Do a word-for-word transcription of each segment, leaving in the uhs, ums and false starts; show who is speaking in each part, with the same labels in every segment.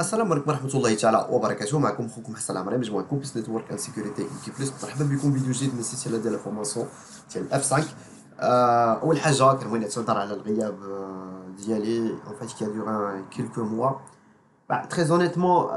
Speaker 1: السلام عليكم ورحمة الله تعالى وبركاته. معكم خوكم حسن العمري، مجموعة كومبيس نتورك ان سيكوريتي كي بلس. مرحبا بكم فيديو جديد من السلسلة ديال الفورماسيون ديال الاف خمسة. آه أول حاجة كنبغي نعتذر على الغياب آه ديالي ان فايت كي دورا كيلكو موا. تري اونيتمون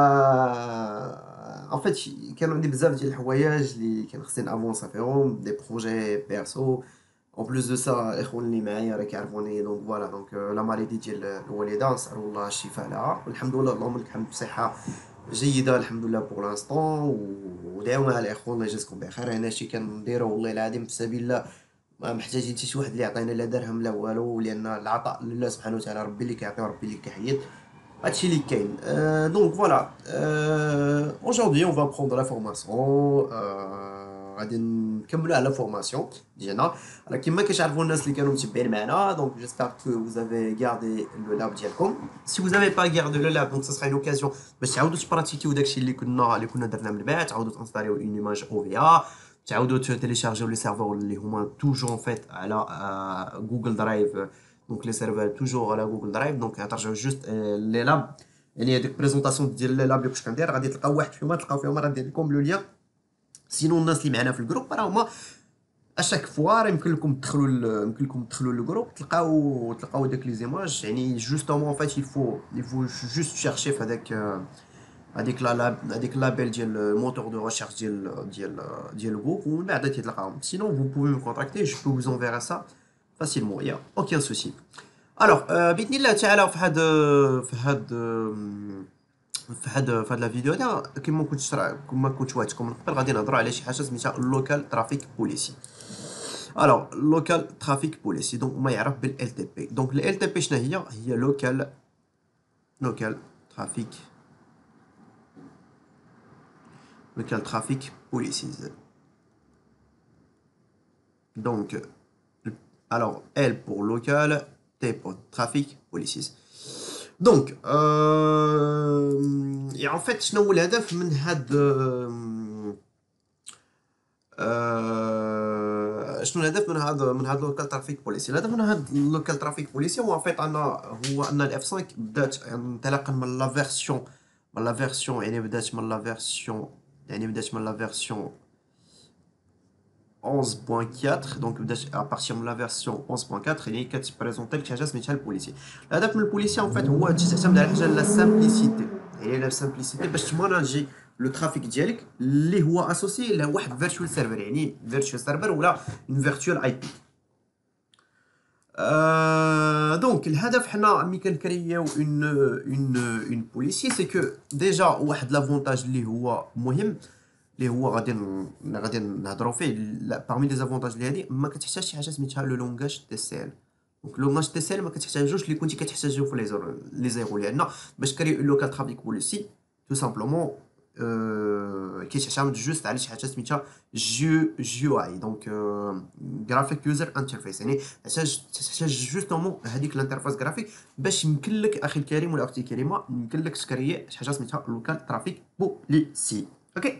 Speaker 1: ان فايت كانوا عندي بزاف ديال الحوايج اللي كان خصني افونسا فيهم، دي بروجي بيرسو. اون بلوس دو سا الاخوان اللي معايا راه كيعرفوني، دونك فوالا. دونك لا ماليدي ديال الوالده نسالو الله الشفاء لها، والحمد لله اللهم لك الحمد بصحه جيده الحمد لله بور لانستون. ودعونا على الاخوان الله يجازيكم بخير. هنا شي كنديرو والله العظيم في سبيل الله، ما محتاجين حتى شي واحد اللي يعطينا لا درهم لا والو، لان العطاء لله سبحانه وتعالى، ربي اللي كيعطي وربي اللي كيحيد. هادشي اللي كاين. أه دونك فوالا. أه aujourd'hui on va prendre la formation. أه غادي نكملو على فورماسيون ديالنا. راه كيما كتعرفوا الناس اللي كانوا متبعين معنا، دونك جيسبر كو vous avez gardé لو لاب ديالكم. si vous avez pas gardé لو لاب، دونك ça sera une occasion باش تعاودوا تبراتيكيو داكشي اللي كنا اللي كنا درنا من بعد. تعاودوا تانستاليو اون ايماج او في ا، تعاودوا تيليشارجيو لي سيرفور اللي هما توجور فيت على جوجل درايف. دونك لي سيرفر توجور على جوجل درايف. دونك غترجعوا جوست لي لاب، يعني هذيك بريزونطاسيون ديال لي لاب اللي كنت كندير غادي تلقاو واحد فيهم، تلقاو فيهم راه ندير لكم لو ليان. سينو الناس اللي معنا في الجروب راه هما اشاك فوا راه يمكن لكم تدخلوا يمكن لكم تدخلوا للجروب تلقاو تلقاو داك لي زيماج. يعني جوستومون فايت يفو يفو جوست شيرشي في هذاك هذيك لا هذيك لابيل ديال الموتور دو ريشيرش ديال ديال ديال الجروب، ومن بعد تلقاهم. سينو vous pouvez me contacter, je peux vous enverrai ça facilement, il y a aucun souci. الوغ باذن الله تعالى في هاد في هاد في هاد في هاد لا فيديو هذا كيما كنت شرع كما كنت وعدتكم من قبل، غادي نهضروا على شي حاجه سميتها اللوكال ترافيك بوليسي. الوغ اللوكال ترافيك بوليسي دونك ما يعرف بالال تي بي. دونك ال تي بي شنو هي؟ هي لوكال لوكال ترافيك لوكال ترافيك بوليسيز. دونك الوغ ال بور لوكال، تي pour trafic policies. دونك يعني en fait شنو هو الهدف من هاد أه شنو الهدف من هذا من هاد لوكال ترافيك بوليسي؟ الهدف من هاد لوكال ترافيك بوليسي هو فيت عندنا هو ان الاف خمسة بدات انطلاقا من لا فيرسيون من لا فيرسيون يعني بدات من لا فيرسيون يعني بدات من لا فيرسيون onze point quatre. دونك بدات ابارتير من لا فيرسيون onze point quatre اللي كتبريزونطي لك حاجه سميتها البوليسي. الهدف من البوليسي ان فيت هو تعتمد على حاجه لا سامبليسيتي، يعني لا سامبليسيتي باش تماناجي لو ترافيك ديالك اللي هو اسوسي لواحد فيرتوال سيرفر، يعني فيرتوال سيرفر ولا اون فيرتوال اي بي. Euh, دونك الهدف حنا ملي كنكرياو اون اون اون بوليسي سي كو ديجا واحد لافونتاج اللي هو مهم اللي هو غادي غادي نهضروا فيه. باغمي لي زافونتاج اللي هادي ما كتحتاج شي حاجه سميتها لو لونغاج تي سي ال. دونك لونغاج تي سي ال ما كتحتاجوش اللي كنتي كتحتاجو في لي زيرو لي زيرو، لان باش كريو لوكال ترافيك بوليسي تو سامبلومون أه كيتعتمد جوست على شي حاجه سميتها جيو جيو اي. دونك جرافيك يوزر انترفيس، يعني تحتاج تحتاج جوستومون هذيك الانترفيس جرافيك باش يمكن لك اخي الكريم ولا اختي الكريمه يمكن لك تكري شي حاجه سميتها لوكال ترافيك بوليسي. اوكي.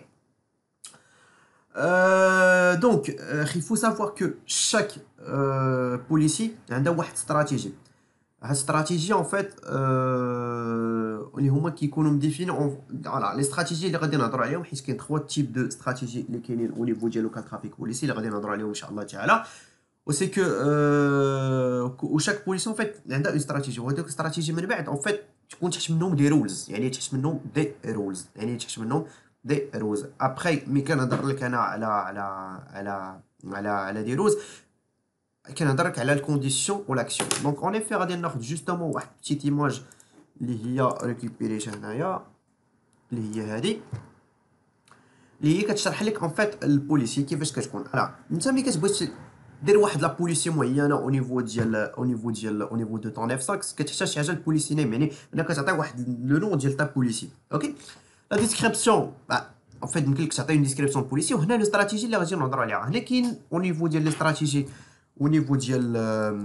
Speaker 1: Euh, donc, euh, il faut savoir que chaque euh, policier a une stratégie. Cette stratégie, en fait, euh, qui sont définies. Voilà, les stratégies, les radins à droite, il y a trois types de stratégies au niveau du local traffic policier. Les radins à droite, Inch'Allah, Ta'ala. C'est que euh, chaque policier, en fait, il a une stratégie. Et cette stratégie, en fait, tu comptes des rules. يعني تحمل des rules. يعني تحمل دي روز. ابخي مي كنهضر لك انا على على على على على دي روز كنهضر لك على الكونديسيون والاكسيون. دونك اون افي غادي ناخذ جوستومون واحد بتيت ايماج اللي هي ريكوبيريت هنايا اللي هي هذه اللي هي كتشرح لك ان فيت البوليسي كيفاش كتكون. لا انت ملي كتبغي دير واحد لا بوليسي معينه او نيفو ديال او نيفو ديال او نيفو دو طون اف خمسة كتحتاج شي حاجه البوليسي نيم، يعني انك كتعطي واحد لو نون ديال تا بوليسي. اوكي. لا ديسكريبسيون ان فيت يمكن لك تعطي اون ديسكريبسيون بوليسي، وهنا الاستراتيجي اللي غادي نهضروا عليها. هنا كاين او نيفو ديال الاستراتيجي او نيفو ديال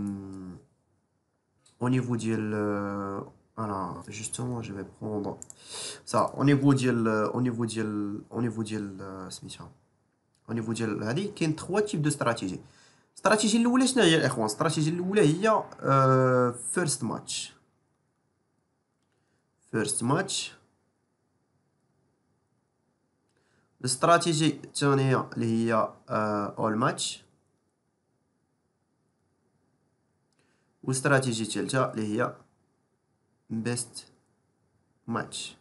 Speaker 1: au niveau ديال انا justement je vais prendre ça au niveau ديال au niveau ديال au niveau ديال سميتها au niveau ديال هذه كاين trois types de stratégie. الاستراتيجيه الاولى شنو هي الاخوان؟ الاستراتيجيه الاولى هي فيرست ماتش فيرست ماتش. الاستراتيجي الثانية اللي هي اول ماتش، والاستراتيجي الثالثة اللي هي بيست ماتش.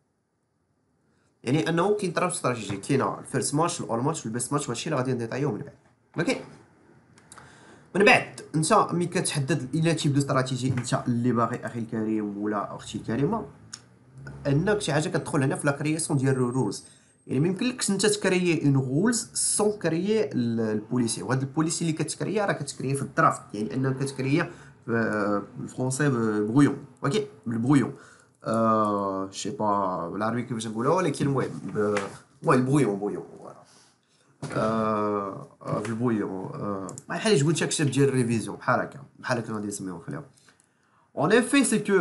Speaker 1: يعني انه كاين ثلاث استراتيجي، كاينه الفيرست ماتش، الاول ماتش، والبيست ماتش، وهادشي اللي غادي نديطايو من بعد. اوكي، من بعد انت ملي كتحدد الى تيب دو استراتيجي انت اللي باغي اخي الكريم ولا اختي الكريمه، انك شي حاجه كتدخل هنا في لا كرياسيون ديال الرولز. يعني ما يمكنلكش انت تكريي اون رولز سون كريي البوليسي، وهاد البوليسي اللي كتكريا راه كتكريا في الدرافت، يعني انك كتكريا بالفرونسي بغويون. اوكي، بالبغويون، آه شي با بالعربي كيفاش نقولها، ولكن المهم المهم البغويون بغويون فوالا. آه في البغويون، آه بحال قلت لك كتاب ديال الريفيزيون، بحال هكا بحال هكا غادي نسميوه خليهم. En effet, c'est que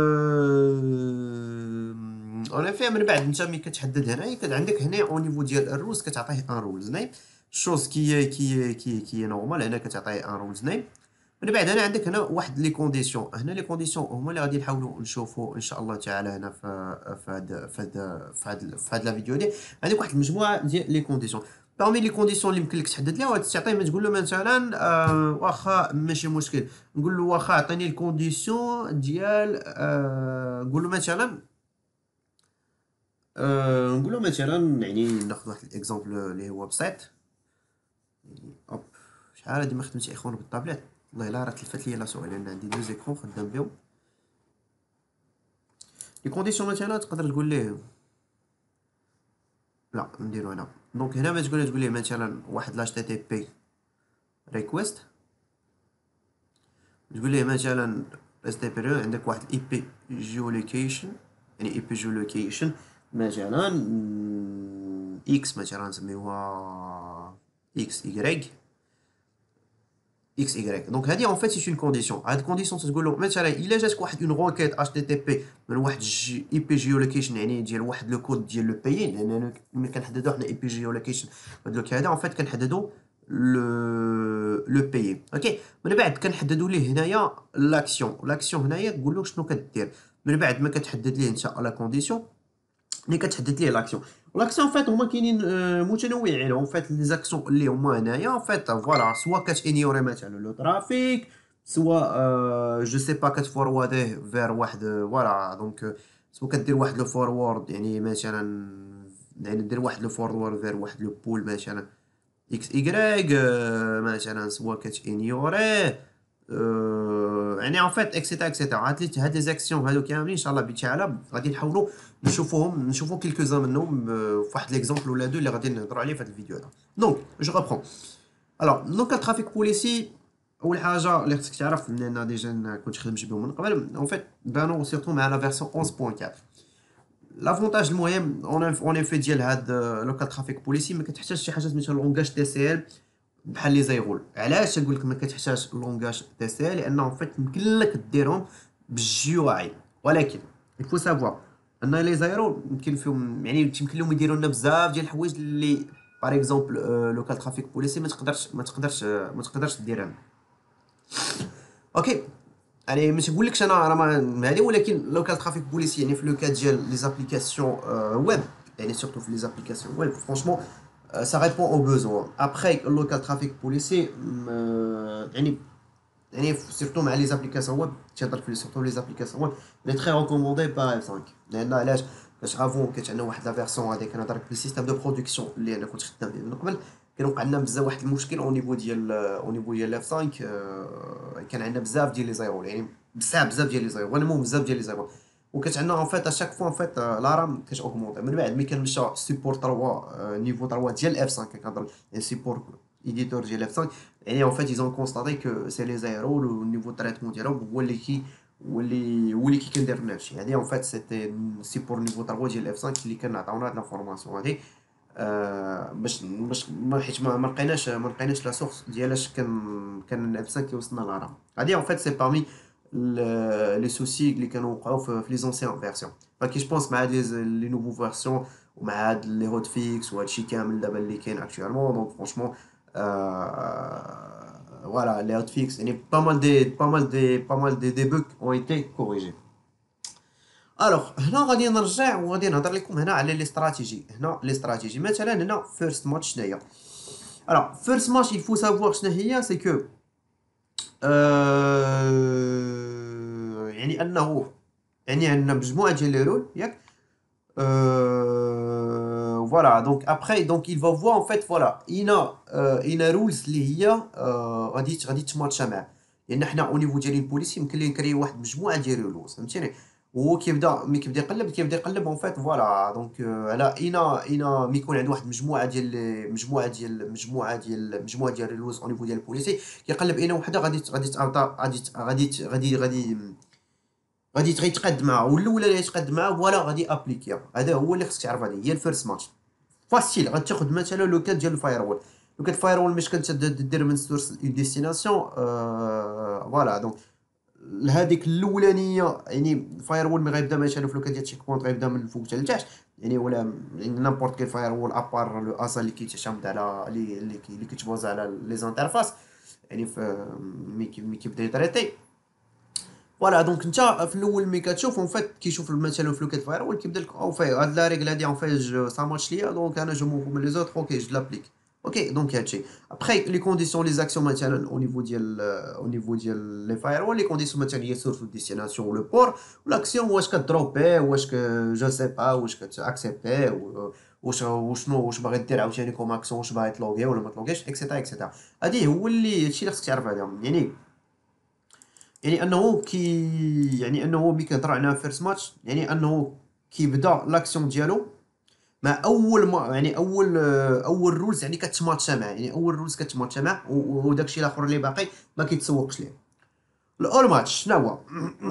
Speaker 1: euh, en effet من بعد انت ملي كتحدد هنايا كت عندك هنا او نيفو ديال الرولز كتعطيه ان رولز نيم، شوز كي كي كي كي نورمال. هنا كتعطيه ان رولز نيم. من بعد هنا عندك هنا واحد لي كونديسيون، هنا لي كونديسيون هما اللي غادي نحاولوا نشوفوا ان شاء الله تعالى هنا في في هاد في هاد في هاد في هاد لا فيديو دي. عندك واحد المجموعه ديال لي كونديسيون. باغمي لي كونديسيون اللي يمكن لك تحدد ليها وتعطيه، ما تقول له مثلا آه واخا ماشي مشكل، نقول له واخا عطيني الكونديسيون ديال آه نقول له مثلا آه نقول له مثلا يعني ناخذ واحد الاكزامبل اللي هو بسيط. يعني اوب، شحال هادي ما خدمتش اخوان بالطابلت، والله الا راه تلفات ليا لا سوغي لان عندي دوز ايكرون خدام بهم. لي كونديسيون مثلا تقدر تقول ليه لا نديرو هنا. دونك هنا ما تقول تقول ليه مثلا واحد لاش تي تي بي ريكويست، تقول ليه مثلا اس تي بي عندك واحد اي بي جيولوكيشن، يعني اي بي جيولوكيشن مثلا اكس، مثلا نسميوها اكس ايغريك اكس ايغريك. دونك هادي اون فيت سي اون كونديسيون. هاد الكونديسيون تقول له مثلا الا جاتك واحد اون روكيت اتش تي تي بي من واحد اي بي جيولوكيشن، يعني ديال واحد لو كود ديال لو بيي، لان ملي كنحددو حنا اي بي جيولوكيشن هاد لو هذا اون فيت كنحددو لو لو بيي. اوكي، من بعد كنحددوا ليه هنايا لاكسيون. لاكسيون هنايا تقول له شنو كدير. من بعد ما كتحدد ليه انت لا كونديسيون ملي كتحدد ليه لاكسيون. لاكسيون فات هما كاينين آه، متنوعين. اون فات لي زاكسيون اللي هما هنايا اون فات فوالا، سوا كتانيوري مثلا لو ترافيك، سوا آه جو سي با كتفورواديه فير واحد فوالا. دونك سوا كدير واحد لو فورورد، يعني مثلا يعني دير واحد لو فورورد فير واحد لو بول مثلا اكس ايغريك مثلا، سوا كتانيوريه آه، يعني ان فيت اكسيتا اكسيتا. هاد لي هاد لي زاكسيون هادو كاملين ان شاء الله بتعالى غادي نحاولوا نشوفوهم نشوفوا كيلكوزان منهم آه، في واحد ليكزامبل ولا دو اللي غادي نهضروا عليه في هاد الفيديو هذا. دونك جو ريبرون. الوغ دونك الترافيك بوليسي، اول حاجه اللي خصك تعرف لان ديجا كنت خدمت بهم من قبل، ان فيت بانوا سيرتو مع لا فيرسيون احد نقطة أربعة. لافونتاج المهم اون افي ديال هاد لوكال ترافيك بوليسي ما كتحتاجش شي حاجه سميتها لونغاج تي سي ال بحال لي زيغول. علاش نقول لك ما كتحتاج لونغاج تي سي ال؟ لانه فيت يمكن لك ديرهم بالجي او اي، ولكن يفو سافوار ان لي زيرو يمكن فيهم يعني يمكن لهم يديروا لنا بزاف ديال الحوايج اللي باغ اكزومبل لوكال ترافيك بوليسي ما تقدرش ما تقدرش ما تقدرش ديرها. اوكي، يعني مش نقول لكش انا راه ما هذه، ولكن لوكال ترافيك بوليسي يعني في لو كا ديال لي زابليكاسيون ويب، يعني سورتو في لي زابليكاسيون ويب فرانشمون ça répond aux besoins. Après le local traffic policier يعني يعني سيرتو مع لي زابليكاسيون ويب تهضر في سيرتو لي زابليكاسيون ويب لي تري ريكوموندي باغ اف خمسة. لان علاش؟ باش افون كانت عندنا واحد لا فيرسون هذيك كنهضر لك بالسيستم دو برودكسيون اللي انا كنت خدام به من قبل، كان وقع لنا بزاف واحد المشكل او نيفو ديال او نيفو ديال اف خمسة. كان عندنا بزاف ديال لي زيرو، يعني بزاف بزاف ديال لي زيرو، وانا مو بزاف ديال لي زيرو. وكانت عندنا اون فيت اشاك فوا اون فيت لا رام كاش اوغمونطي. من بعد ملي كنمشى سيبور ثلاثة نيفو ثلاثة ديال اف خمسة كنهضر يعني سيبور ايديتور ديال اف خمسة، يعني en fait ils ont constaté que c'est les aéros le niveau de traitement ديالهم هو اللي كي هو اللي هو اللي كي كندير لنا هادشي. يعني en fait c'était سي بور نيفو ثلاثة ديال اف خمسة اللي كان عطاونا هاد لافورماسيون هادي آه باش باش ما حيت ما لقيناش ما لقيناش لا سورس ديالاش كان كان اف خمسة كيوصلنا للرام هادي. en fait c'est parmi لي سوسي اللي كانوا وقعوا في لي زونسيان فيرسيون. فكي جو بونس مع هاد لي نوفو فيرسيون ومع هاد لي هوت فيكس وهادشي كامل دابا اللي كاين اكطوالمون، دونك فرونشمون Euh, voilà, les hotfix, et pas mal de, pas mal de, pas mal de, de bugs ont été corrigés. الوغ هنا غادي نرجع وغادي نهضر لكم هنا على لي استراتيجي. هنا لي استراتيجي مثلا هنا فيرست ماتش شناهي؟ الوغ فيرست ماتش il faut savoir شنو هي سي كو آه، يعني انه يعني عندنا مجموعه ديال لي رول ياك. Euh, voilà, donc après, donc il va voir en fait, voilà, il a, euh, il a rules اللي هي آه، غادي غادي تماتشا معاه. لان حنا او نيفو ديال البوليسي يمكن ليه نكري واحد مجموعه ديال رولز فهمتيني. وهو كيبدا ملي كيبدا يقلب كيبدا يقلب اون فيت فوالا دونك آه، على اينا اينا ملي يكون عنده واحد مجموعه ديال لي- مجموعه ديال مجموعه ديال مجموعه ديال الرولز او نيفو ديال البوليسي كيقلب اينا وحده غادي غادي تعطى غادي غادي غادي غادي غادي يتقاد معاه والاولى اللي يتقاد معاه فوالا غادي ابليكيها. هذا هو اللي خصك تعرف، هذه هي الفيرست ماتش. فاسيل غتاخد مثلا لو كاد ديال الفاير وول. لو كاد الفاير وول مش كتدير من سورس اون ديستيناسيون آه فوالا دونك هذيك الاولانيه يعني الفاير وول ملي غيبدا مثلا في لو كاد ديال تشيك بوينت غيبدا من الفوق حتى لتحت يعني ولا نيمبورط كيل فاير وول ابار لو اسا اللي كيتعتمد على اللي اللي كي- اللي كيتبوز على لي زانترفاس يعني في ملي كي- ملي كيبدا يطريطي فوالا دونك انت في الاول ملي كتشوف اون فيت كيشوف مثلا في لو كيت فاير هو كيبدا لك او في هاد لا ريغل هادي اون في جو سا ماتش ليا دونك انا جو مون من لي زوتر اوكي جو لابليك. اوكي دونك هادشي ابخي لي كونديسيون لي زاكسيون مثلا او نيفو ديال او نيفو ديال لي فاير وول لي كونديسيون مثلا هي سورس ديستيناسيون و لو بور والاكسيون واش كدروبي واش ك جو سي با واش كتاكسبتي واش وشنو واش باغي دير عاوتاني كوم اكسيون واش باغي تلوغي ولا ما تلوغيش اكسيتيرا اكسيتيرا. هادي هو اللي هادشي اللي خصك تعرف هذا يعني يعني انه كي يعني انه ملي كيهضر على فيرست ماتش يعني انه كيبدا لاكسيون ديالو مع اول ما يعني اول آه، اول رولز يعني كتماتشا معاه يعني اول رولز كتماتشا معاه و- وداكشي الاخر اللي باقي ما كيتسوقش ليه. الاول ماتش شنو هو؟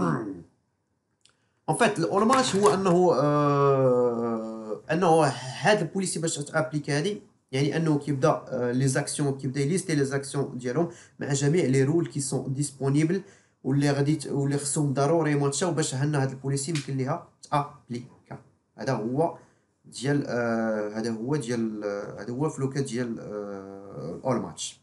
Speaker 1: ان فيت الاول ماتش هو انه آه انه هاد البوليسي باش تابليكي هادي يعني انه كيبدا آه لي زاكسيون كيبدا يليستي لي زاكسيون ديالهم مع جميع لي رول كي سون ديسپونيبل واللي غادي ت- واللي خصهم ضروري ماتشاو باش هنا هاد البوليسي يمكن ليها تابليكا. هذا هو ديال آه هذا هو ديال آه، هذا هو فلوكا ديال آه الاول ماتش.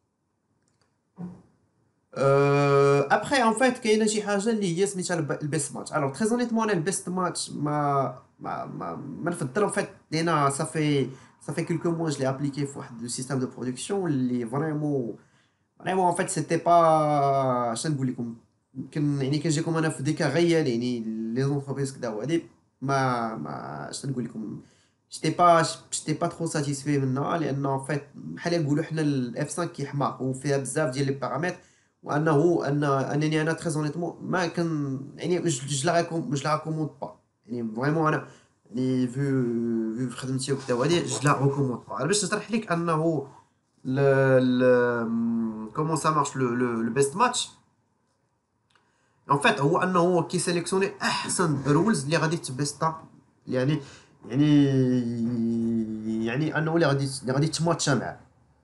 Speaker 1: Euh, après en fait كاينه شي حاجه اللي هي سميتها الب- البيست ماتش. الوغ تري زونيتمون انا البيست ماتش ما ما ما, ما نفضل ان فيت لينا صافي صافي كيلكو موا جو لي ابليكي في واحد لو سيستيم دو برودكسيون اللي فريمون فريمون ان فيت سيتي با اش نقول لكم يمكن يعني كنجيكم انا في دي كا غيال يعني لي زونتربريز كدا وهادي ما ما اش نقول لكم جيتي با جيتي با ترو ساتيسفي منها لان ان فيت بحال نقولوا حنا الاف خمسة كيحماق وفيها بزاف ديال لي بارامتر وانه ان انني انا تري اونيتمون ما كان يعني جو لا ريكوم جو لا ريكوموند با يعني فريمون انا يعني في في خدمتي وكذا وهادي جو لا ريكوموند با. باش نشرح لك انه le, le- comment ça marche le, le, le best match en fait هو انه هو كيسيليكسيوني احسن رولز اللي غادي تبيستا يعني يعني يعني انه اللي غادي اللي غادي تماتشا معاه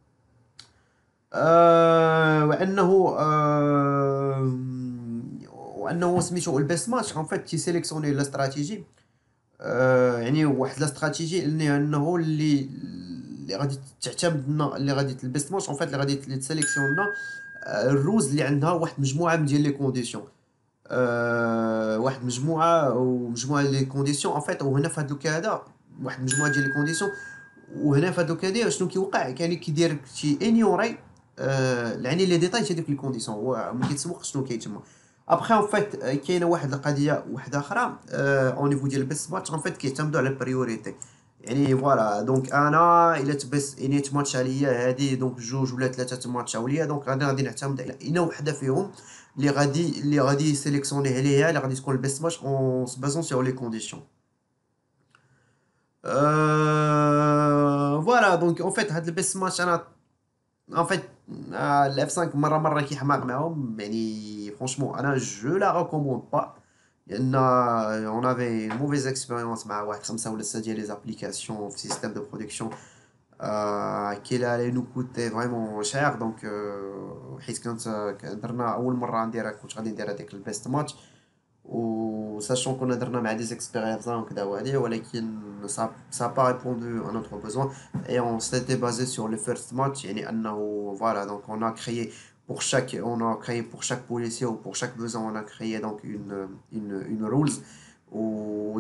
Speaker 1: آه وانه آه وانه سميتو البيست ماتش ان فيت كيسيليكسيوني لا استراتيجي آه يعني واحد لا استراتيجي اللي انه اللي اللي غادي تعتمد لنا اللي غادي البيست ماتش ان فيت اللي غادي تسيليكسيون لنا آه، الروز اللي عندها واحد مجموعه من ديال لي كونديسيون آه، واحد مجموعه ومجموعه لي كونديسيون ان فيت وهنا في هذا الكا هذا واحد مجموعه ديال لي كونديسيون وهنا في هذا الكا هذا شنو كيوقع كاين كيدير شي انيوري آه يعني لي ديتاي تاع ديك لي كونديسيون هو ما كيتسوقش شنو كاين تما. ابخي ان فيت كاينه واحد القضيه واحده اخرى او نيفو ديال البيست ماتش ان فيت كيعتمدوا على البريوريتي يعني فوالا دونك انا الا تبس اني تماتش عليا هادي دونك جوج ولا ثلاثه تماتشاو ليا دونك انا غادي نعتمد على الا وحده فيهم اللي غادي اللي غادي سيليكسيونيه ليا اللي غادي تكون البيست ماتش اون سبازون سيغ لي كونديسيون. أه فوالا دونك اون فيت هاد البيست ماتش انا ان فيت الاف خمسة مره مره كيحماق معاهم يعني فرونشمون انا جو لا ريكوموند با لان اون افي موفيز اكسبيريونس مع واحد خمسه ولا سته ديال لي زابليكاسيون في سيستيم دو برودكسيون آه كي allait nous coûter vraiment cher دونك آه حيت كانت كان درنا اول مره نديرها كنت غادي ندير هذيك البيست ماتش و ساشون كنا درنا مع دي زيكسبيريونس وكذا وهادي ولكن ça ça a pas répondu à notre besoin et on s'était basé sur le first match يعني انه voilà donc on a créé pour chaque on a créé pour chaque policier ou pour chaque besoin on a créé donc une une une rules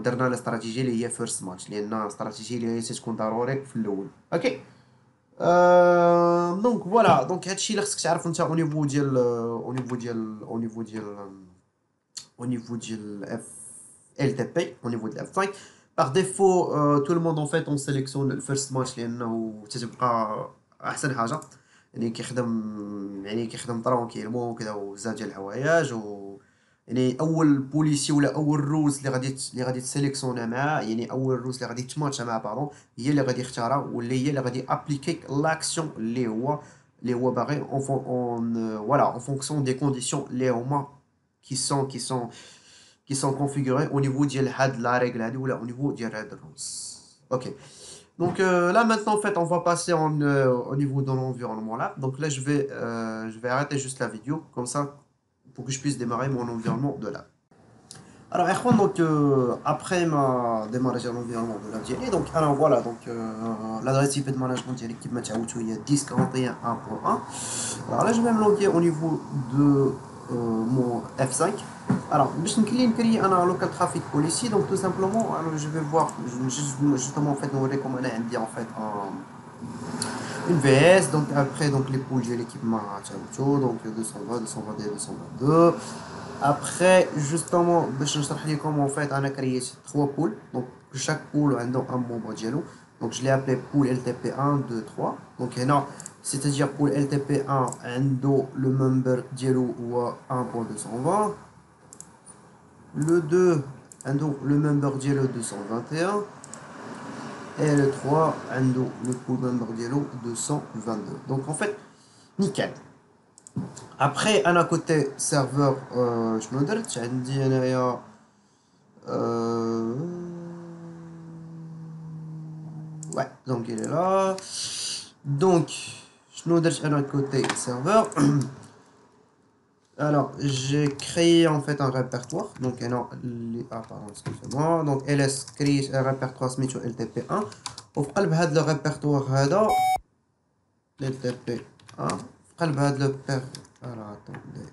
Speaker 1: ودرنا الاستراتيجيه اللي هي فيرست ماتش لان استراتيجيه اللي هي تكون ضروري في الاول. اوكي. أه... دونك فوالا دونك هادشي اللي خصك تعرف انت او نيفو ديال او نيفو ديال او نيفو ديال au niveau de F L T P, au niveau de F cinq. Par défaut, euh, tout le monde en fait on sélectionne le first match لأنه تتبقى أحسن حاجة. يعني كيخدم يعني كيخدم طرونكيلمون وكذا وبزاف ديال الحوايج و يعني أول بوليسي ولا أول روز اللي غادي اللي غادي تسيليكسيونا معاه يعني أول روز اللي غادي تماتشا معاه باردون هي اللي غادي يختارها واللي هي اللي غادي أبليكي لاكسيون اللي هو اللي هو باغي اون اون فوالا اون فونكسيون دي كونديسيون اللي هما qui sont qui sont qui sont configurés au niveau de la règle ou au niveau de la rules. Ok. Donc euh, là maintenant en fait on va passer en, euh, au niveau de l'environnement là. Donc là je vais euh, je vais arrêter juste la vidéo comme ça pour que je puisse démarrer mon environnement de là. Alors Erwan, donc euh, après ma démarrage de l'environnement de la diélé, donc alors voilà donc euh, l'adresse I P de management de l'équipe match out il y a dix quarante et un un point un. Alors là je vais me loguer au niveau de euh, mon F cinq. Alors باش نكلي نكري انا لوكال ترافيك بوليسي donc tout simplement alors je vais voir justement en fait نوريكم انا عندي en fait un une V S donc après donc les poules de l'équipement تاعو donc deux cent vingt, deux cent vingt et un, deux cent vingt-deux. Après justement باش نشرح لكم en fait انا كرييت trois poules donc chaque poule عنده un membre ديالو donc je l'ai appelé poule L T P un deux trois donc هنا c'est-à-dire poule L T P un عنده le member ديالو هو un point deux cent vingt. Le deux عنده le member ديالو deux cent vingt et un et le trois عنده le pool member ديالو deux cent vingt-deux. Donc en fait nickel. Après انا côté serveur euh, شنو درت عندي انايا euh... ouais donc il est là donc شنو درت انا côté serveur. Alors, j'ai créé en fait un répertoire. Donc, alors, les... ah, pardon, excusez-moi. Donc, L S crée un répertoire Smith L T P un. Au قلب هذا le répertoire هذا L T P un. في قلب هذا le per... alors, attendez.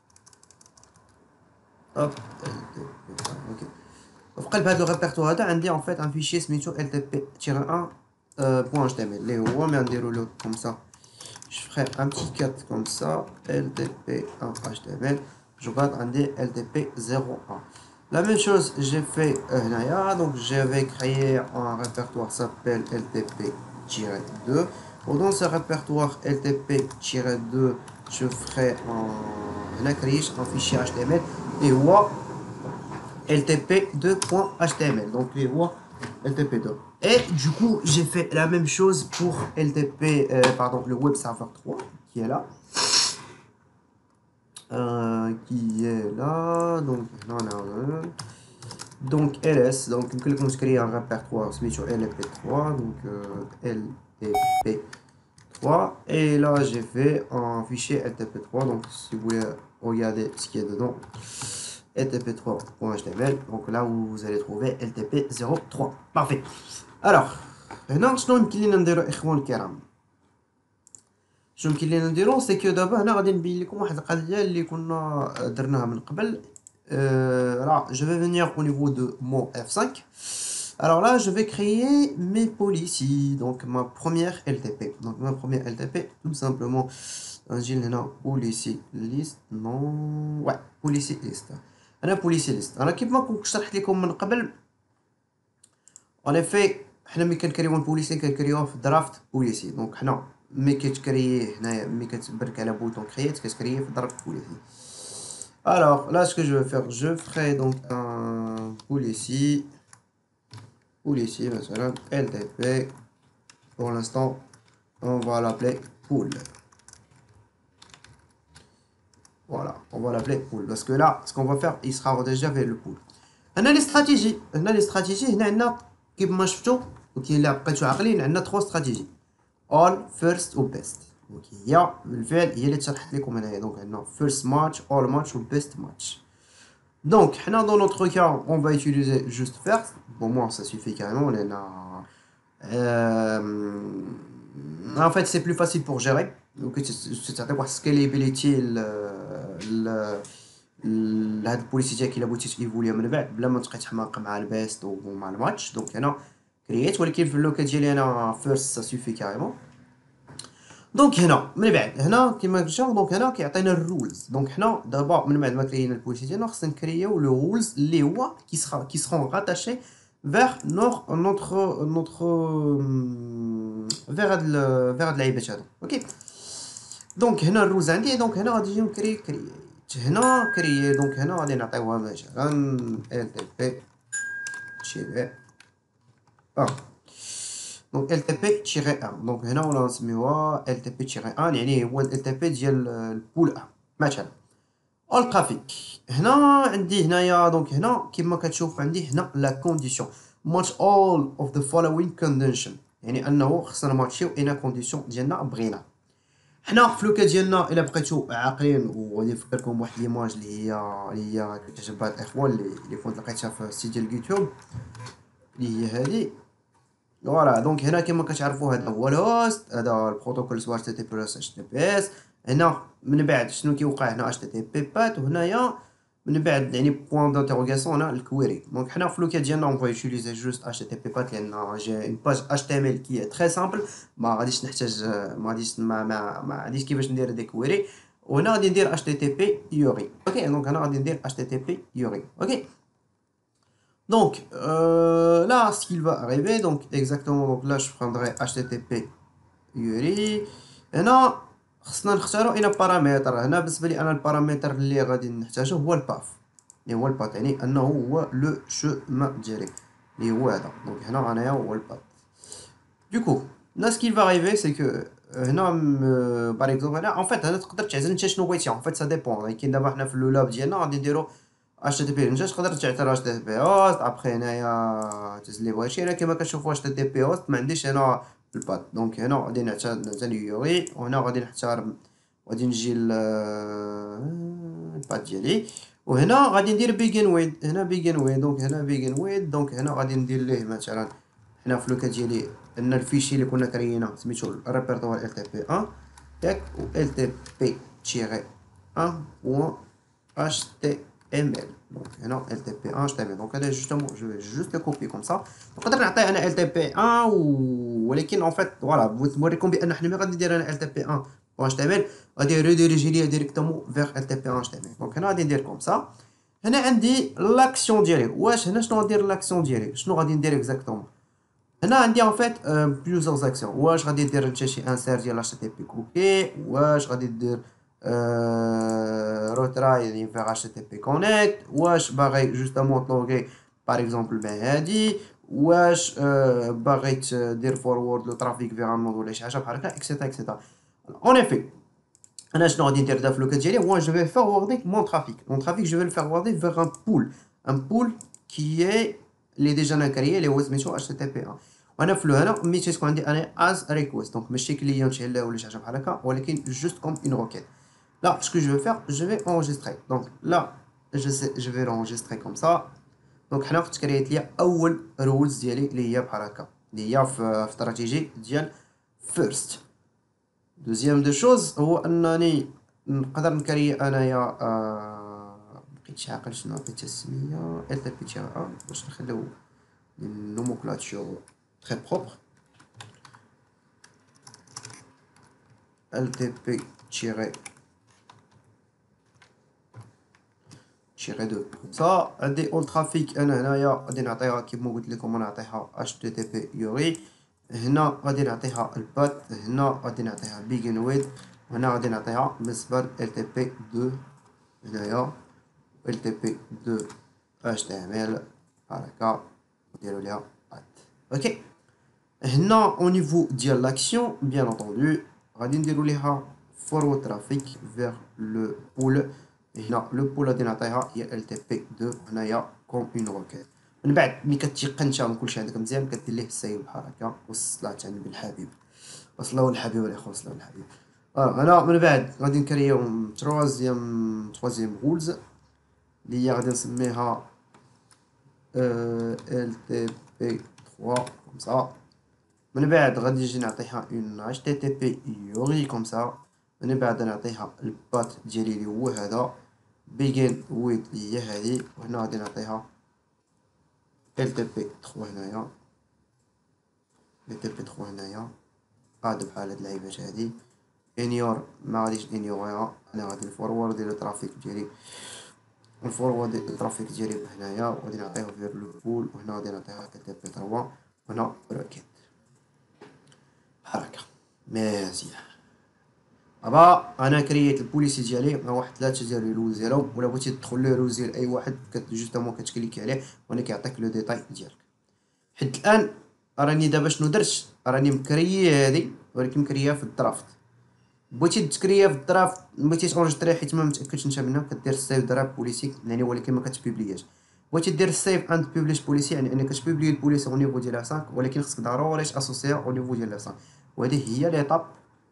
Speaker 1: Hop, L T P un, ok. في قلب هذا le répertoire هذا عندي en fait un fichier Smith L T P-un euh, point H T M L. اللي هو mais نديرو comme ça. Je ferai un petit cat comme ça, L T P un H T M L, je regarde un des L T P zéro un. La même chose, j'ai fait euh, donc j'avais créé un répertoire qui s'appelle L T P-deux. Dans ce répertoire L T P-deux, je ferai un, un fichier H T M L et voit L T P deux point H T M L. Donc les voix L T P deux. Et du coup, j'ai fait la même chose pour L T P, euh, pardon, le web server trois qui est là. Euh, qui est là. Donc, non, non, non. Donc, L S. Donc, on peut créer un répertoire sur L P trois. Donc, euh, L P trois. Et là, j'ai fait un fichier L T P trois. Donc, si vous voulez regarder ce qu'il y a dedans. L T P trois point H T M L. Donc, là où vous allez trouver L T P zéro trois. Parfait. Alors, هنا شنو يمكن لينا نديرو اخوان الكرام؟ شنو يمكن لينا نديرو سي كو دابا هنا غادي نبين لكم واحد القضيه اللي كنا درناها من قبل. Euh, là, je vais venir au niveau de mon F cinq. Alors là, je vais créer mes policies. Donc ma première L T P. Donc ma première L T P, tout simplement, نجي لهنا policy list. Non, ouais, policy list. انا policy list. انا كيف ما كنت شرحت لكم من قبل. En effet, حنا ملي كنكريو البوليسي كنكريوه في درافت بوليسي. دونك حنا ملي كتكريه هنايا ملي كتبرك على بوطون كرييت كتكريه في درافت بوليسي. Alors là ce que je vais faire, je ferai donc un policy policy مثلا L T P. Pour l'instant on va l'appeler pool. Voilà, on va l'appeler pool parce que là ce qu'on va faire il sera déjà vers le pool. هنا les stratégies, هنا les stratégies هنا عندنا كيف ما شفتوا وكي الا بقيتو عاقلين عندنا ثلاث استراتيجي all first و best. دونك هي بالفعل هي اللي تشرحت لكم هنايا. دونك عندنا first match all match و best match. Donc حنا dans notre cas on va utiliser juste first. Pour moi ça suffit carrément لان euh, en fait c'est plus facile pour gérer. Donc تعطيك واحد scalability ل هاد البوليسي ديالك الا بغيتي تيفوليها من بعد بلا ما تبقى تحماق مع البيست ومع الماتش. دونك هنا كرييت، ولكن في اللوكا ديالي انا فيرست سا سوفي كاريمون. دونك هنا من بعد هنا كيما قلت دونك هنا كيعطينا الرولز. دونك حنا دابا من بعد ما كريينا البوليسي ديالنا خصنا نكرييو لو رولز اللي هو كي سخا كي سخون راتاشي vers نوغ نوتر نوتر vers هاد ال- vers هاد اللعيبات هادو. اوكي دونك هنا الرولز عندي. دونك هنا غادي نجيو نكري كري هنا كري. دونك هنا غادي نعطيوها مثلا ال تي بي تشيري ان. دونك ال تي بي تشيري ان. دونك هنا ولا نسميوها ال تي بي تشيري ان يعني هو ال تي بي ديال البول ان مثلا. الترافيك هنا عندي هنايا. دونك هنا كيما كتشوف عندي هنا لا كونديسيون match all of the following condition، يعني انه خصنا ماتشيو اين كونديسيون ديالنا بغينا. حنا في لوكا ديالنا الا بقيتو عاقلين وغادي نفكركم واحد ليماج اللي هي اللي هي كتعجب بعض الاخوان اللي اللي كنت لقيتها في السيت ديال اليوتيوب اللي هي هادي. فوالا دونك هنا كما كتعرفوا هذا هو الهوست، هذا البروتوكول سوا اتش تي تي بي بلس اتش تي بي اس. هنا من بعد شنو كيوقع هنا اتش تي تي بي بات، وهنايا من بعد يعني بوين دانتيروغاسيون هنا الكويري. دونك حنا في لوكا ديالنا اون فوا يوتيليزي جوست اتش تي تي بي بات لان جي اون باج اتش تي ام ال كي تري سامبل، ما غاديش نحتاج ما غاديش ما ما ما عنديش كيفاش ندير دي كويري. وهنا غادي ندير اتش تي تي بي يوري. اوكي دونك هنا غادي ندير اتش تي تي بي يوري. اوكي donc euh, là ce qu'il va arriver donc exactement. donc là je prendrai H T T P U R I. هنا خصنا نختاروا اين بارامتر. هنا بالنسبه لي انا البارامتر اللي غادي نحتاجه هو الباف اللي هو الباث، يعني انه هو لو شومان ديالي اللي هو هذا. دونك هنا انايا هو الباث. دوكو là ce qui va arriver c'est que هنا باغ اكزومبل هنا اون فيت هنا تقدر تعزل انت شنو بغيتي اون فيت سا ديبون. ولكن دابا حنا في اللولاب ديالنا غادي نديرو اتش تي بي. انت تقدر تعتبر اتش تي بي هوست ابخي هنايا تهز اللي بغيتي. انا كما كتشوفوا اتش تي بي هوست ما عنديش هنا الباد. دونك هنا غادي نعتمد نعتمد يوري، وهنا غادي نختار غادي نجي الباد ديالي، وهنا غادي ندير بيجن ويد. هنا بيجن ويد. دونك هنا بيجن ويد. دونك هنا غادي ندير ليه مثلا حنا في لوكا ديالي ان الفيشي اللي كنا كرييناه سميتو الريبرتوار ال تي بي واحد ياك و ال تي بي تيري واحد بوان اش تي ام ال. دونك هنا ال تي بي واحد اش تي ام ال. دونك انا جوستومون جو جوست لو كوبي كوم سا. نقدر نعطي انا ال تي بي واحد ولكن اون فيت فوالا بغيت نوريكم بان حنا ملي غادي ندير انا ال تي بي واحد واش تي ام ال غادي ريديريجي ليا ديريكتومون فيغ ال تي بي واحد اش تي ام ال. دونك هنا غادي ندير كوم سا. هنا عندي لاكسيون ديالي. واش هنا شنو غندير لاكسيون ديالي شنو غادي ندير اكزاكتومون. هنا عندي ان فيت بليزيور زاكسيون. واش غادي دير انت شي انسير ديال اتش تي بي كوكي، واش غادي دير روتراي يعني فيغ اتش تي بي كونيكت، واش باغي جوستومون تلوغي باغ اكزومبل مع هادي، واش باغي تدير فورورد لو ترافيك فيغ ان نود ولا شي حاجه بحال هكا اكسيتيرا اكسيتيرا. اون افي انا شنو غادي ندير دابا في اللوكا ديالي هو جو في فورواردي مون ترافيك. مون ترافيك جو في فورواردي فيغ ان بول ان بول كي اي اللي ديجا انا كريي اللي هو سميتو اتش تي بي واحد. وانا في هنا ملي تكون عندي انا از ريكويست دونك ماشي كليونت ولا ولا شي حاجه بحال هكا ولكن جوست كوم اون روكيت. لا ce que je vais faire je vais enregistrer. donc là je sais je vais l'enregistrer comme ça. دونك حنا فاش كريت ليا اول رولز ديالي اللي هي بحال هكا اللي هي في استراتيجي ديال فيرست. دوزيام دو شوز هو انني نقدر نكري انايا مبقيتش عاقل شنو عطيتها السميه ال تي بي تي باش نخليو النوموكلاتور تري بروبر. ال تي بي تيري تيري دو صا. عندي اول ترافيك انا هنايا غادي نعطيها كيما قلت لكم نعطيها اتش تي تي بي يوري. هنا غادي نعطيها البات. هنا غادي نعطيها بيجن ويد. وهنا غادي نعطيها بالنسبه ال تي بي اثنين هنايا ال تي بي اثنين اش تي ام ال بحال هكا نديرو ليها بات. اوكي هنا او نيفو ديال لاكسيون بيان انطوندو غادي نديرو ليها فورورد ترافيك فيغ لو بول. هنا لو بول غادي نعطيها هي ال تي بي اثنين هنايا كوم اون روكيت. من بعد ملي كتيقن نتا كلشي عندك مزيان كدير ليه السيف بحال هكا والصلاة على النبي الحبيب وصلوا الحبيب ولا يخلص له الحبيب. اه هنا من بعد غادي نكريو تروازيام تروازيام رولز اللي هي غادي نسميها ال تي بي ثلاثة كوم سا. من بعد غادي نجي نعطيها اون اتش تي تي بي يوري كوم سا. من بعد نعطيها البات ديالي اللي هو هذا. بيجين ويت اللي هي هادي، وهنا غادي نعطيها ال تي بي ثلاثة هنايا، ال تي بي ثلاثة هنايا عاد بحال هاد اللعيبات هادي. انيور ما غاديش انيوريها، انا غادي نفورورد الترافيك ديالي، نفورورد الترافيك ديالي هنايا، وغادي نعطيها فير لو بول، وهنا غادي نعطيها ال تي بي ثلاثة، وهنا روكيت بحال هكا مزيان. ابا انا كرييت البوليسي ديالي مع واحد ثلاثة ديال لو زيرو، ولا بغيتي تدخل ليه روزي لاي واحد كت جوستومون كتكليكي عليه وانا كيعطيك لو ديتاي ديالك. حيت الان راني دابا شنو درت، راني مكريي هادي ولكن مكرييها في الدرافت. بغيتي تكريا في الدرافت، بغيتي تونجستري حيت ما متاكدش نتا منها، كدير سيف درافت بوليسي يعني، ولكن ما كتبيبلياش. بغيتي دير سيف اند بوبليش بوليسي يعني انك كتبيبلي البوليسي او نيفو ديال خمسة، ولكن خصك ضروري تاسوسيها او نيفو ديال خمسة. وهذه هي ليطاب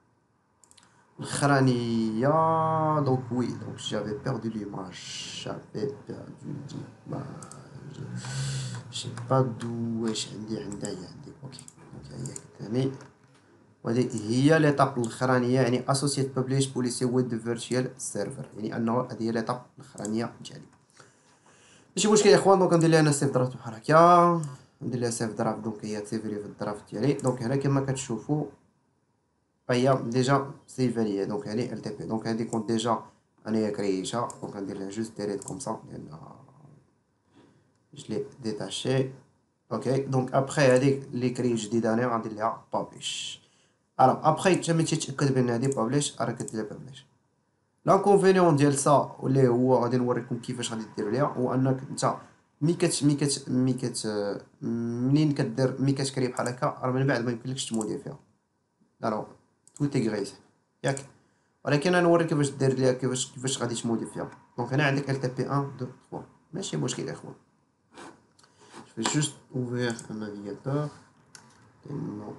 Speaker 1: الاخرانيه. دونك وي دونك جافي بيردو ليماج، جافي بيردو ليماج، جي با دو واش عندي عندها هي عندي. اوكي اوكي هي قدامي، وهذه هي ليطاب الاخرانيه يعني اسوسييت بابليش بوليسي ويب فيرتشوال سيرفر، يعني انه هذه هي ليطاب الاخرانيه ديالي. ماشي مشكل يا اخوان. دونك ندير لها انا سيف درافت بحال هكا، ندير لها سيف درافت. دونك هي تسيفي لي في الدرافت ديالي. دونك هنا كما كتشوفوا هي ديجا سيفا ليا، دونك يعني ال تي بي. دونك هادي كنت ديجا انايا كرييتها، دونك غندير لها جوست ديريت كوم سا لان جلي ديتاشي. اوكي دونك ابخي هاديك اللي كري جديده انا غندير لها بابليش. الوغ ابخي تما تيتاكد بان هادي بابليش راه كدير بابليش. لانكونفينيون ديال سا اللي هو غادي نوريكم كيفاش غادي ديروا ليها، هو انك انت ملي كت ملي كت ملي كت منين كدير ملي كتكري بحال هكا راه من بعد ما يمكنلكش تموديفيها. الوغ تو تيغريس ياك، ولكن انا نوريك كيفاش دير ليها، كيفاش كيفاش غادي تموديفيها. دونك هنا عندك ال تي بي واحد اثنين ثلاثة، ماشي مشكل يا اخوان. Je vais juste ouvrir un navigateur. Non.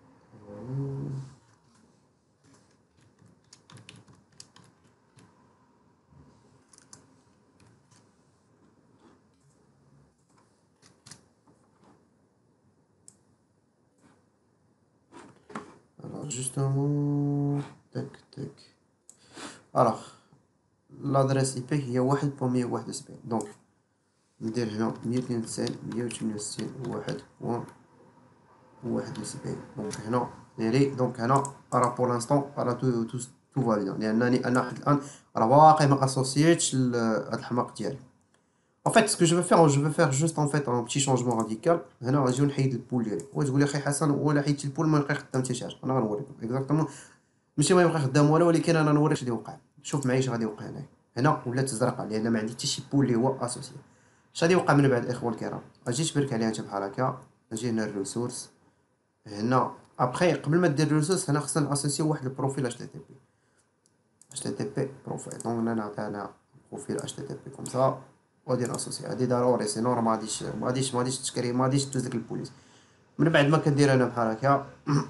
Speaker 1: Alors, justement, tac, tac. Alors, l'adresse I P هي واحد بوان مية وواحد وسبعين. دونك ندير هنا مية واثنين وتسعين مية وثمانية وستين واحد بوان واحد وسبعين. دونك هنا ديري. دونك هنا راه بور لانستون راه تو تو تو فا بيان، لانني انا حتى الان راه باقي ما اسوسييتش هاد الحماق ديالي. En fait, ce que je veux faire, je veux faire juste en fait un petit changement radical. هنا غنجيو نحيد البول ديالي، وتقول لي اخي حسن ولا حيدتي البول ما يبقى خدام حتى شي حاجه. انا غنوريكم اكزاكتومون، ماشي ما يبقى خدام والو، ولكن انا نوريك اش غادي يوقع. شوف معايا اش غادي يوقع هنايا. هنا ولات زرقاء لان ما عندي حتى شي بول اللي هو اسوسي. اش غادي يوقع من بعد الاخوه الكرام؟ غتجي تبرك عليها انت بحال هكا، نجي هنا الريسورس هنا. ابخي قبل ما دير الريسورس هنا خصنا ناسوسيو واحد البروفيل اش تي تي بي، اش تي تي بي بروفيل. دونك انا نعطي انا بروفيل اش تي تي بي كوم سا، وغادي ناسوسي. هادي ضروري سينو راه مغاديش مغاديش مغاديش تشكري مغاديش تدوز ديك البوليس. من بعد ما كندير انا بحال هكا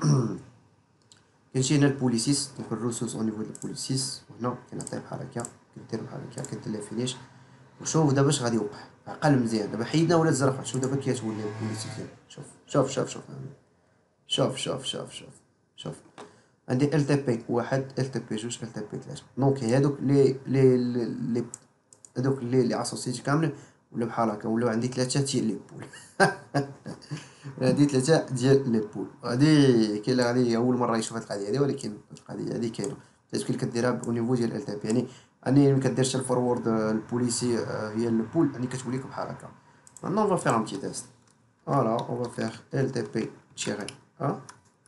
Speaker 1: كنمشي هنا البوليسيس، دونك الريسورس او نيفو ديال البوليسيس، وهنا كنعطيه بحال هكا، كدير بحال هكا كدير ليه فينيش. وشوف دابا اش غادي يوقع. عقل مزيان دابا حيدنا ولات زرقاء. شوف دابا كي تولي البوليسيس ديالنا. شوف شوف شوف شوف شوف شوف شوف شوف شوف عندي ال تي بي واحد ال تي بي جوج ال تي بي ثلاثة. دونك هادوك لي لي لي هادوك لي لي اسوسيتي كاملين ولا بحال هكا ولاو عندي ثلاثه ديال لي بول. هادي ثلاثه ديال لي بول. هادي كاين اللي غادي اول مره يشوف هاد القضيه هادي، ولكن القضيه هادي كاينه تشكل كديرها او نيفو ديال ال تي بي. يعني اني ملي كديرش الفورورد البوليسي هي البول يعني كتولي لك بحال هكا. maintenant on va faire un petit test. Voilà, on va faire ال تي بي تيري واحد.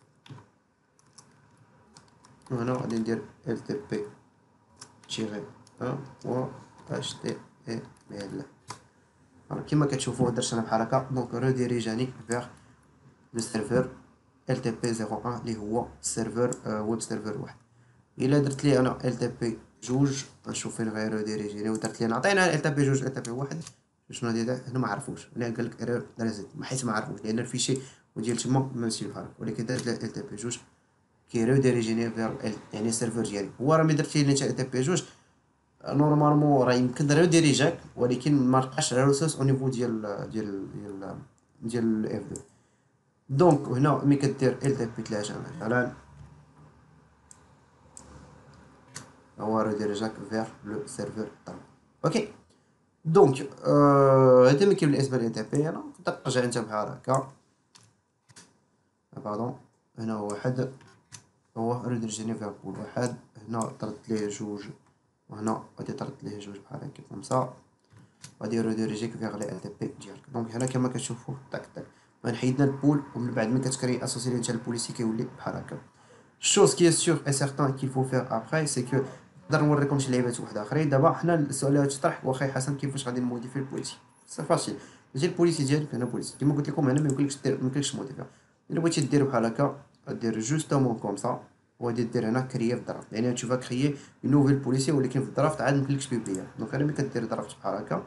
Speaker 1: وهنا غادي ندير ال تي بي تيري واحد و اش تي ام ال. كما كتشوفوا درت انا بحال هكا. دونك ريديريجاني فيغ لو سيرفر ال تي بي صفر واحد اللي هو سيرفر ويب سيرفر واحد. الا درت لي انا ال تي بي جوج غنشوف فين غير ريديريجيني. ودرت لي انا عطينا ال تي بي جوج ال تي بي واحد شنو غادي يدير هنا ما عرفوش. هنا قال لك ايرور ريزيت حيت ما عرفوش لان الفيشي ديال تما ماشي بحال هكا. ولكن درت له ال تي بي جوج كيريديريجيني فيغ يعني السيرفر ديالي. هو راه ملي درتي لي ال تي بي جوج نورمالمون راه يمكن ريديريجاك، ولكن ما لقاش الريسورس او نيفو ديال ديال ديال ديال اف اثنين. دونك هنا ملي كدير ال تي بي ثلاثة مثلا هو ريديريجاك فيغ لو سيرفر تاعك. اوكي. دونك آه، هذا ما كاين بالنسبه لل تي بي. انا تقدر ترجع انت بحال هكا. باردون، هنا هو واحد، هو ريديريجيني فيغ بول واحد، هنا طرد ليه جوج، وهنا غادي طرد ليه جوج بحال هكا كومسا، غادي ريديريجيك فيغ لي ال تي بي ديالك. دونك هنا كما كتشوفوا طاك طاك حيدنا البول، ومن بعد ملي كتكري اسوسي انت البوليسي كيولي بحال هكا. الشوز كي سيغ اي سيغتان كيل فو فيغ ابخي سي كو نقدر نوريكم شي لعيبات واحد اخرين. دابا حنا السؤال اللي تطرح هو اخي حسن كيفاش غادي نموديفي البوليسي. سي فاسيل، تجي البوليسي ديالك هنا بوليسي كيما قلت لكم هنا ما يمكنلكش دير ما يمكنلكش تموديفيها. الا بغيتي دير بحال هكا دير جوستومون كوم سا، وغادي دير هنا كريي في الدرافت، يعني تشوفها كريي اون نوفيل بوليسي ولكن في الدرافت عاد ميمكنلكش بيبليها. دونك انا ملي كدير درافت بحال هكا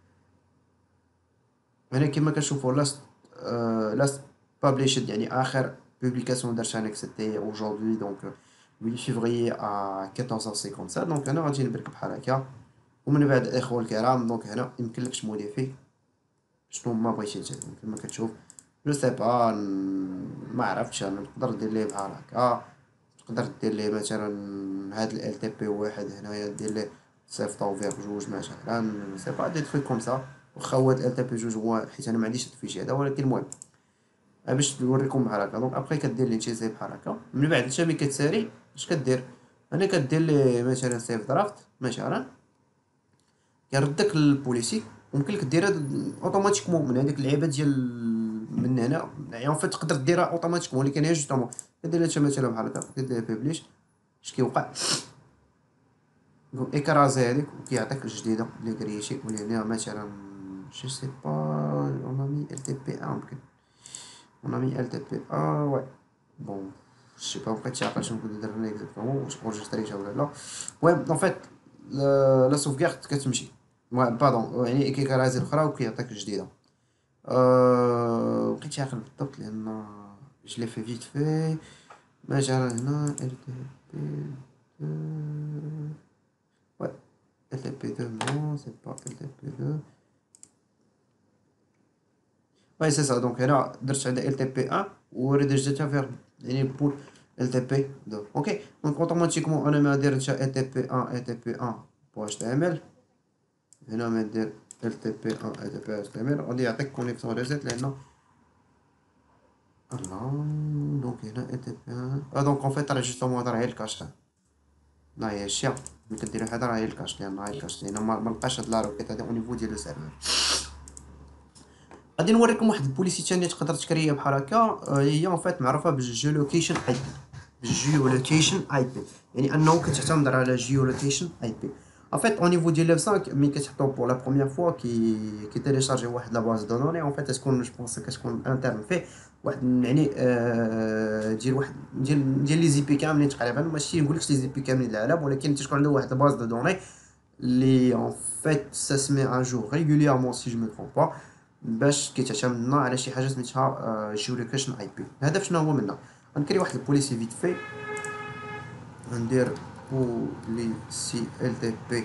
Speaker 1: هنا كيما كنشوفوا لاست لاست بابليشد يعني اخر بوبليكاسيون درتها انا سيتي اوجوردي دونك huit février à quatorze heures cinquante-sept. دونك هنا غادي نبرك بحال هكا. ومن بعد الاخوه الكرام دونك هنا يمكنلكش تموديفي شنو ما بغيتي انت كما كتشوف. جو سي با، ما عرفتش انا نقدر ندير ليه بحال هكا، تقدر دير ليه مثلا هاد ال تي بي واحد هنايا دير ليه صيفطو فيغ جوج مثلا، سي با دي تخيك كوم سا. واخا هو ال تي بي جوج هو حيت انا ما عنديش هاد الفيشي هذا، ولكن المهم باش نوريكم بحال هكا. دونك ابخي كدير لي تشيزي بحال هكا. من بعد نتا ملي كتسالي اش كدير، انا كدير لي مثلا سيف درافت مثلا كيردك للبوليسي. ممكن لك ديرها اوتوماتيكمون من هذيك اللعيبه ديال من هنا، يعني اون فيت تقدر ديرها اوتوماتيكمون، ولكن هي جوستومون كدير انت مثلا بحال هكا كدير بيبليش اش كيوقع اكرازي هذيك وكيعطيك الجديده اللي كرييتي. ولهنا مثلا جو سي با اون امي ال تي بي ان يمكن اون امي ال تي بي ان وي بون جو با بقيت عارف شنو كنت درت هنا اكزاكتومون واش اونجستريتها ولا لا. المهم اون فيت لا سوفغارد كتمشي باردون يعني كيكرازي الاخرى وكيعطيك الجديده. أه... بقيت عاقل بالضبط لان جو لي في فيت في مثلا هنا ال تي بي وي ال تي بي deux non c'est pas ال تي بي deux وي سي سا. دونك هنا درت عندها ال تي بي ان وريديجيتها فيغ يعني بور ال تي بي deux. اوكي دونك اوتوماتيكمون انا ما ندير نتا ال تي بي ان ال تي بي ان بو اش تي ام ال، هنا ما ندير ال تي بي ان ال تي بي اش تي ام ال غادي يعطيك كونيكسيون ريزيت لانه الله. دونك هنا ال تي بي ان اه دونك اون فيت راه جوستومون راه هي الكاش لا هي الشيا ملي كدير هذا راه هي الكاش لان هاي الكاش لان ما لقاش هاد لا روكيت هادي او نيفو ديال السيرفر. غادي نوريكم واحد البوليسي ثاني تقدر تكريها بحال هكا. هي اون فيت معروفه بالجيولوكيشن اي بي. بالجيولوكيشن اي بي يعني انه كتعتمد على جيولوكيشن اي بي. ان فيت او نيفو ديال خمسة ملي كتحطو بور لا بروميير فوا كي كي تيليشارجي واحد لا باز دو دوني. اون فيت تكون جو بونس كتكون انترن فيه واحد يعني آه ديال واحد ديال ديال لي زي بي كاملين تقريبا، ماشي نقولكش لي زي بي كاملين العالم، ولكن تكون عنده واحد باز دو دوني اللي اون فيت سا سمي ان جور ريغوليرمون سي جو مي ترومب با باش كيتعتمد لنا على شي حاجه سميتها جيولوكيشن اي بي. الهدف شنو هو منها؟ غنكري واحد البوليسي فيت في غندير بوليسي ال تي بي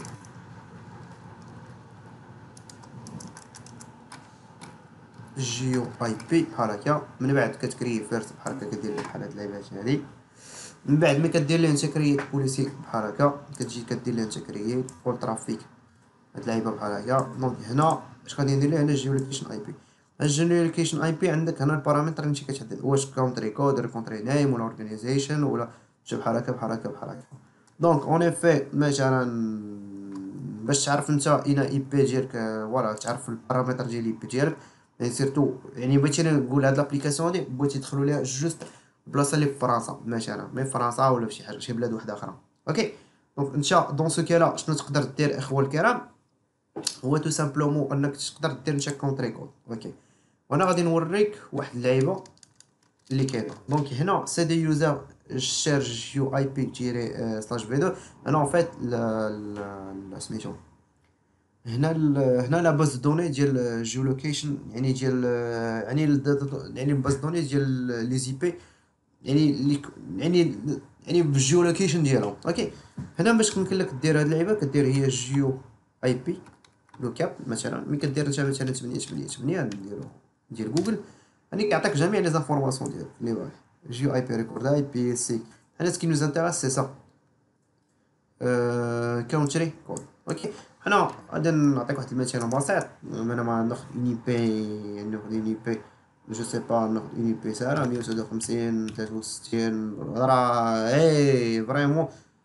Speaker 1: جيو اي بي بحال هكا. من بعد كتكري فيرست بحال هكا كدير بحال هاد اللعيبات هادي. من بعد ملي كدير ليه انت كرييت بوليسي بحال هكا كتجي كدير ليه انت كرييت فول ترافيك هاد اللعيبه بحال هكا. دونك هنا اش غادي ندير ليه هنا جيولوكيشن اي بي. الجيولوكيشن اي بي عندك هنا البارامتر اللي انت كتحدد واش كونتري كود ولا كونتري نيم ولا اورغانيزيشن ولا شي بحال هكا بحال هكا بحال هكا. دونك اون افي مثلا باش تعرف انت اين اي بي ديالك فوالا تعرف البارامتر ديال الاي بي ديالك يعني سيرتو يعني بغيتي نقول هاد لابليكاسيون هادي بغيتي تدخلوا ليها جوست بلاصه اللي في فرنسا مثلا مي فرنسا ولا في شي حاجه شي بلاد واحده اخرى. اوكي دونك انت دون سو كالا شنو تقدر دير اخوه الكرام هو تو سامبلومون انك تقدر دير نتا كونتري كود. اوكي وانا غادي نوريك واحد اللعيبه اللي كاينه. دونك هنا سي دي يوزر شيرج يو اي بي تيري سلاش في دو. انا اون فيت سميتو هنا ال هنا لا باز دوني ديال جيولوكيشن يعني ديال يعني ال يعني باز دوني ديال لي زي بي يعني اللي يعني يعني بالجيولوكيشن ديالهم. اوكي هنا باش يمكن لك دير هاد اللعيبه كدير هي جيو اي بي لو كاب مثلا ملي كدير انت مثلا ثمانية ثمانية ثمانية نديرو ديال جوجل يعني كيعطيك جميع لي زانفورماسيون ديالك اللي باغي. جيو اي بي ريكورد اي بي سي حنا سكي نوز انتيريس سي سا كونتري كود. اوكي حنا غادي نعطيك واحد المثال بسيط. انا ما ناخد اون اي بي، ناخد اون اي بي جو سي با، ناخد اون اي بي سعرها مية وتسعود وخمسين تلاتة وستين، راه اي فريمون.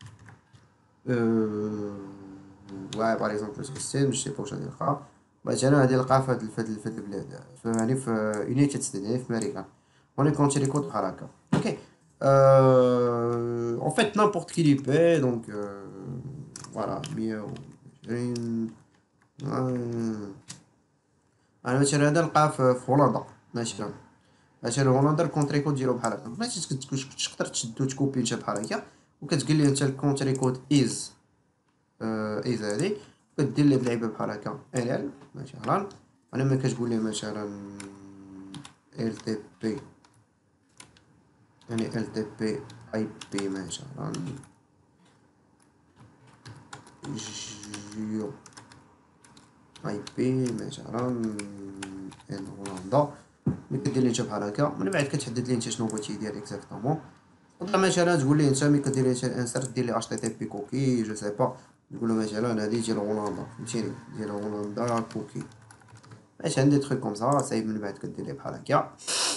Speaker 1: واعر باغ اكزومبل تلاتة وستين جو سي با واش غادي نلقى. مثلا غادي نلقى في هاد في هاد في هاد البلاد، في يعني في يونايتد ستيت، يعني في امريكا. اوني كونتري كود بحال هكا. اوكي. اون فيت نامبورط كي لي بي دونك فوالا مية وعشرين. انا مثلا هذا نلقاه في في هولندا. مثلا مثلا هولندا الكونتري كود ديالو بحال هكا، بغيتي تك- تك- تقدر تشدو تكوبي نتا بحال هكا، وكتقول ليه انت الكونتري كود از از هادي، كدير ليه اللعيبه بحال هكا ال ال مثلا. انا ملي كتقول ليه مثلا ال تي بي، يعني ال تي بي اي بي مثلا جيو اي بي مثلا ان هولندا. ملي كدير ليه انت بحال هكا، من بعد كتحدد ليه انت شنو بغيتي يدير اكزاكتومون. تقدر مثلا تقول ليه انت ملي كدير ليه انسيرت دير ليه اش تي تي بي كوكي جو سي با. تقول له مثلا هادي ديال هولندا، فهمتيني، ديال هولندا كوكي. ماشي عندي تخيك كوم سا صايب. من بعد كدير ليه بحال هكا.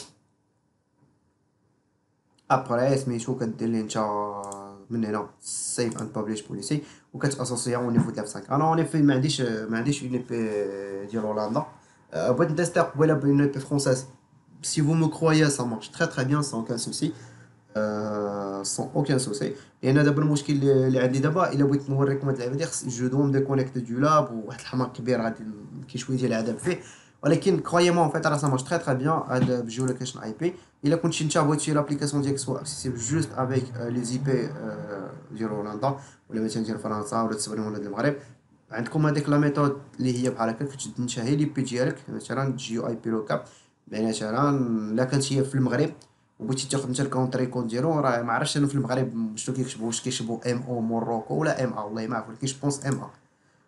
Speaker 1: ابخي سميتو كدير ليه انت من هنا سيف اند بابليش بوليسي، وكتاسوسيا او نيفو د خمسة. انا اوني في ما عنديش ما عنديش اون اي بي ديال هولندا. أه، بغيت نتيستي قبيله بون اي بي فرونسيز. Si vous me croyez, ça marche très très bien sans aucun souci. Euh, sans aucun souci. لان دابا المشكل اللي اللي عندي دابا، الا بغيت نوريكم هاد اللعبه دي، خص جو دو ديكونيكت دو لاب، وواحد الحماق كبير غادي ن- كاين شويه ديال العذاب فيه. ولكن كرويمون فيت راه سا مارش تري تري بيان هاد بجيو لوكيشن اي بي. الا كنتي انت بغيتي لابليكاسيون ديالك سوا اكسيسيبل جوست افيك لي زي بي ديال هولندا، ولا مثلا ديال فرنسا ولا التسعين ولا ديال المغرب، عندكم هذيك لا ميثود اللي هي بحال هكا. كتشد انت هي لي بي ديالك مثلا جيو اي بي لوكاب. يعني مثلا لا كانت هي في المغرب وبغيتي تاخد انت الكونتري كود ديالو، راه ما عرفتش انا في المغرب شنو كيكتبوا، واش كيكتبوا ام او موروكو ولا ام ا، والله ما عرفت، ولكن جو بونس ام ا.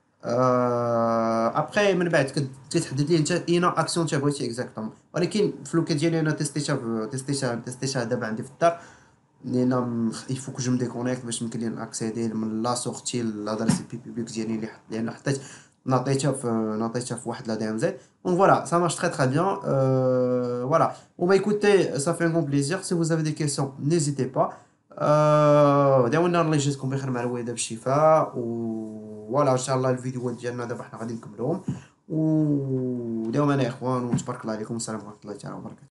Speaker 1: ابخي من بعد كت- كتحدد ليه انت اينا اكسيون انت بغيتي اكزاكتومون. ولكن في لوكا ديالي انا تيستيتها في- تيستيتها تيستيتها دابا عندي في الدار. لان يفو كو جو مديكونيكت باش يمكن لي ناكسيدي من لا سورتي لادريس بي بيبليك ديالي اللي حط، لان حطيت ناطيتها في ناطيتها في واحد لا دي ام زد. دونك فوالا ça marche très très bien. Euh, voilà. Bon bah écoutez, ça fait un grand plaisir. Si vous avez des questions, n'hésitez pas. Euh, داولنا الله يجزيكم بخير مع الوالده بالشفاء. و فوالا ان شاء الله الفيديوهات ديالنا دابا حنا غادي نكملوهم. وداوما يا اخوان، وتبارك الله عليكم، والسلام ورحمه الله تعالى وبركاته.